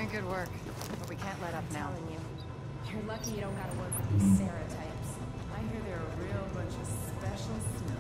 Good work. But we can't let up now. Telling you. You're lucky you don't gotta work with these Sarah types. I hear they're a real bunch of special snobs.